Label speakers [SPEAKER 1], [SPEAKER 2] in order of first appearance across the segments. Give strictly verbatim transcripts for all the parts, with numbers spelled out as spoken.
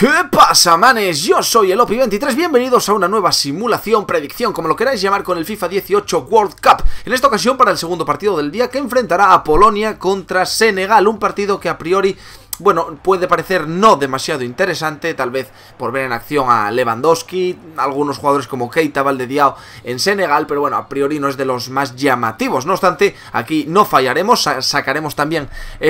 [SPEAKER 1] ¿Qué pasa, manes? Yo soy el Opi veintitrés, bienvenidos a una nueva simulación, predicción, como lo queráis llamar, con el FIFA dieciocho World Cup. En esta ocasión para el segundo partido del día, que enfrentará a Polonia contra Senegal, un partido que a priori, bueno, puede parecer no demasiado interesante, tal vez por ver en acción a Lewandowski, algunos jugadores como Keita, Valdediao en Senegal, pero bueno, a priori no es de los más llamativos. No obstante, aquí no fallaremos, sa sacaremos también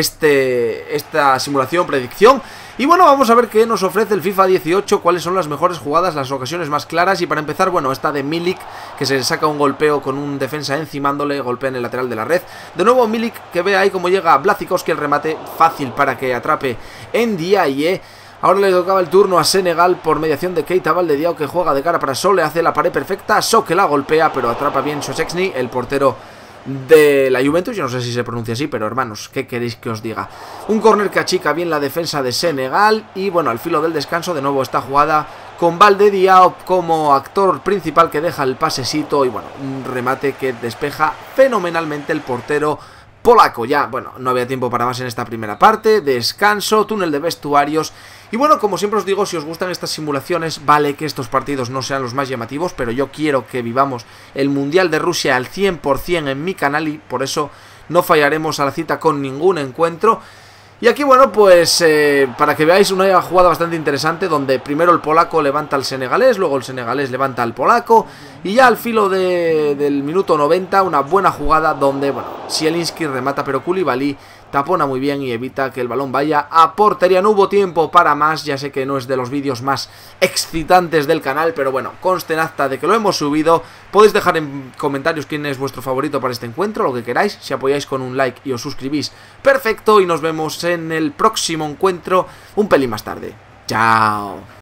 [SPEAKER 1] este, esta simulación, predicción. Y bueno, vamos a ver qué nos ofrece el FIFA dieciocho, cuáles son las mejores jugadas, las ocasiones más claras. Y para empezar, bueno, esta de Milik, que se saca un golpeo con un defensa encimándole, golpea en el lateral de la red. De nuevo Milik, que ve ahí como llega Błaszczykowski, el remate fácil para que atrape Ndiaye. Ahora le tocaba el turno a Senegal por mediación de Keita, Valdediao, que juega de cara para Sol, le hace la pared perfecta, So que la golpea, pero atrapa bien Szczęsny, el portero de la Juventus. Yo no sé si se pronuncia así, pero hermanos, ¿qué queréis que os diga? Un córner que achica bien la defensa de Senegal. Y bueno, al filo del descanso, de nuevo esta jugada con Valdediao como actor principal, que deja el pasecito. Y bueno, un remate que despeja fenomenalmente el portero polaco. Ya, bueno, no había tiempo para más en esta primera parte. Descanso, túnel de vestuarios. Y bueno, como siempre os digo, si os gustan estas simulaciones, vale que estos partidos no sean los más llamativos, pero yo quiero que vivamos el Mundial de Rusia al cien por cien en mi canal, y por eso no fallaremos a la cita con ningún encuentro. Y aquí, bueno, pues eh, para que veáis una jugada bastante interesante, donde primero el polaco levanta al senegalés, luego el senegalés levanta al polaco, y ya al filo de, del minuto noventa, una buena jugada donde, bueno, Zielinski remata, pero Koulibaly tapona muy bien y evita que el balón vaya a portería. No hubo tiempo para más, ya sé que no es de los vídeos más excitantes del canal, pero bueno, conste en acta de que lo hemos subido. Podéis dejar en comentarios quién es vuestro favorito para este encuentro, lo que queráis. Si apoyáis con un like y os suscribís, perfecto, y nos vemos en el próximo encuentro un pelín más tarde. Chao.